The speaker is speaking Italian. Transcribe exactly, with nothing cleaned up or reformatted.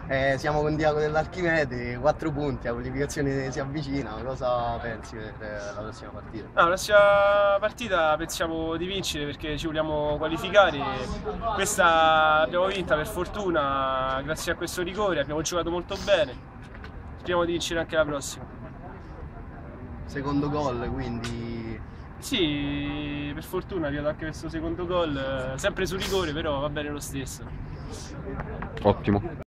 Eh, siamo con Diaco dell'Archimede, quattro punti, la qualificazione si avvicina, cosa pensi per la prossima partita? No, la prossima partita pensiamo di vincere perché ci vogliamo qualificare. Questa l'abbiamo vinta per fortuna grazie a questo rigore, abbiamo giocato molto bene. Speriamo di vincere anche la prossima. Secondo gol, quindi... Sì, per fortuna è arrivato anche questo secondo gol, sempre su rigore, però va bene lo stesso. Ottimo.